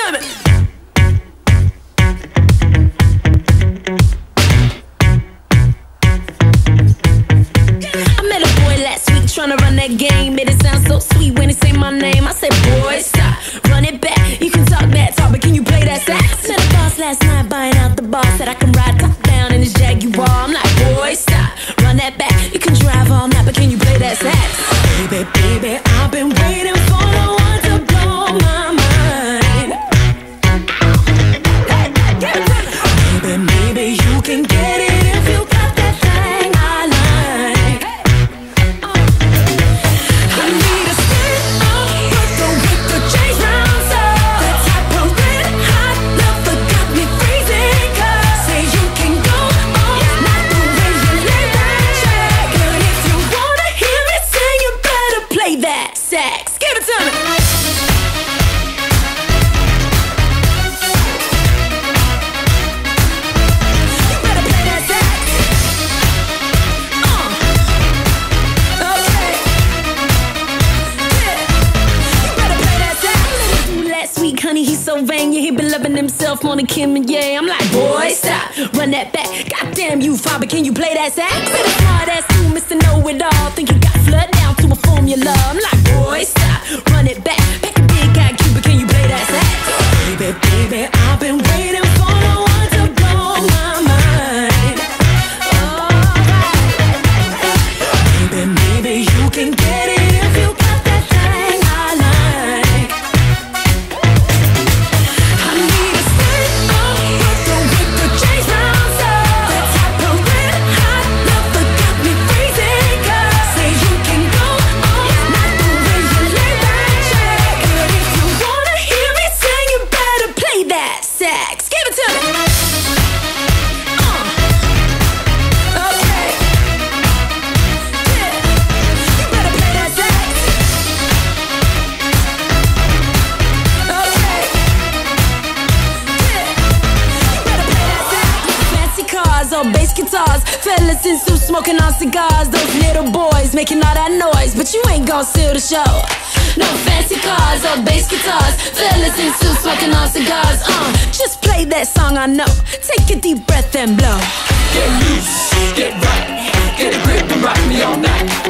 to me. I met a boy last week tryna run that game. Made it sound so sweet when he say my name. I said, boy, stop, run it back. You can talk that talk, but can you play that sax? Met a boss last night buying out the bar. Said I can ride top down in his Jaguar. I'm like, boy, stop, run that back. You can drive all night, but can you play that sax? Baby, baby, I've been waiting for the one to blow my mind. Hey, give it to me. Baby, maybe you can get it if you got that thing I like. I need a stick with the chains round up. That type of red hot love that got me freezing. Cause say you can go all night the way you lay that track. But if you wanna hear me sing, you better play that sax. Give it to me. You better play that sax. Okay. Yeah. You better play that sax. Last week, honey, he's so vain. Yeah, he been loving himself more than Kim and Ye. I'm like, boy, stop, run that back. Goddamn you, father, can you play that sax? With a smart ass too, Mr. Know-It-All. Think you got flood down to a formula. I'm like, boy, stop, run it back. Pack a big guy, Cuba, can you play that sax? Baby, baby, I've been waiting for the one to blow my mind. Alright. Baby, maybe you can get it if you got that thing I like. I need a stick with the chains round up. That type of red hot love that got me freezing. Cause say you can go all night the way you lay that track. But if you wanna hear me sing, you better play that sax. Give it to me. Okay. Yeah. You better play that sax. Okay. Yeah. You better play that sax. Fancy cars or bass guitars, fellas in suits smoking on cigars. Those little boys making all that noise, but you ain't gon' steal the show. No fancy cars or bass guitars, fellas in suits smoking on cigars. Just play that song I know. Take a deep breath and blow. Get loose, get right, get a grip and rock me all night.